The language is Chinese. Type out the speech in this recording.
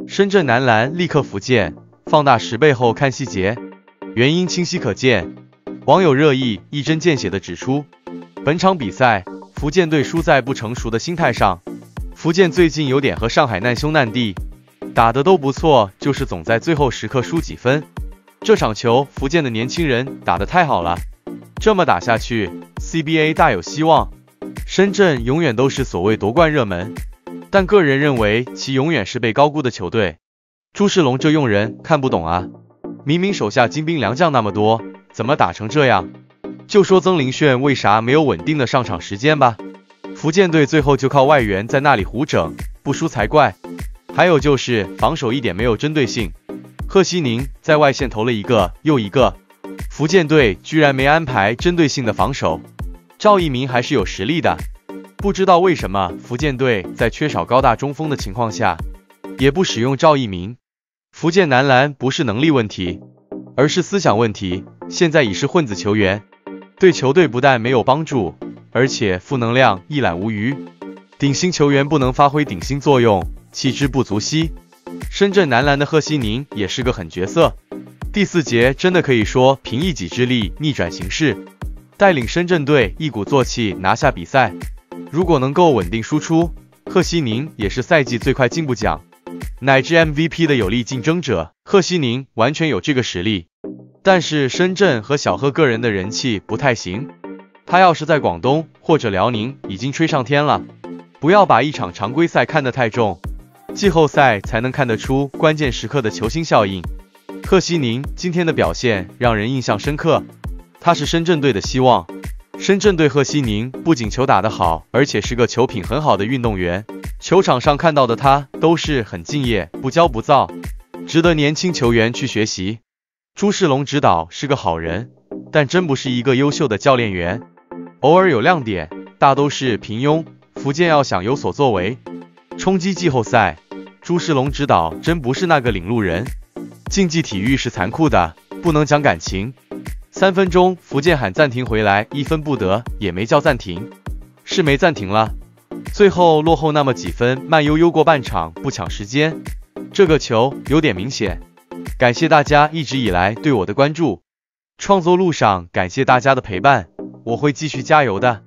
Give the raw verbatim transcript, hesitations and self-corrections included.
深圳男篮力克福建，放大十倍后看细节，原因清晰可见。网友热议一针见血地指出，本场比赛福建队输在不成熟的心态上。福建最近有点和上海难兄难弟，打得都不错，就是总在最后时刻输几分。这场球福建的年轻人打得太好了，这么打下去 C B A 大有希望。深圳永远都是所谓夺冠热门，但个人认为其永远是被高估的球队。朱世龙这用人看不懂啊，明明手下精兵良将那么多，怎么打成这样？就说曾林炫为啥没有稳定的上场时间吧，福建队最后就靠外援在那里胡整，不输才怪。还有就是防守一点没有针对性，贺西宁在外线投了一个又一个，福建队居然没安排针对性的防守。赵一鸣还是有实力的，不知道为什么福建队在缺少高大中锋的情况下，也不使用赵一鸣。福建男篮不是能力问题，而是思想问题，现在已是混子球员，对球队不但没有帮助，而且负能量一览无余。顶薪球员不能发挥顶薪作用，弃之不足惜。深圳男篮的贺西宁也是个狠角色，第四节真的可以说凭一己之力逆转形势，带领深圳队一鼓作气拿下比赛。如果能够稳定输出，贺西宁也是赛季最快进步奖乃至 M V P 的有力竞争者。贺西宁完全有这个实力，但是深圳和小贺个人的人气不太行，他要是在广东或者辽宁已经吹上天了。不要把一场常规赛看得太重，季后赛才能看得出关键时刻的球星效应。贺西宁今天的表现让人印象深刻，他是深圳队的希望。深圳队贺西宁不仅球打得好，而且是个球品很好的运动员，球场上看到的他都是很敬业，不骄不躁，值得年轻球员去学习。朱世龙指导是个好人，但真不是一个优秀的教练员，偶尔有亮点，大都是平庸。福建要想有所作为，冲击季后赛，朱世龙指导真不是那个领路人。竞技体育是残酷的，不能讲感情。三分钟福建喊暂停回来，一分不得，也没叫暂停，是没暂停了。最后落后那么几分，慢悠悠过半场，不抢时间，这个球有点明显。感谢大家一直以来对我的关注，创作路上感谢大家的陪伴，我会继续加油的。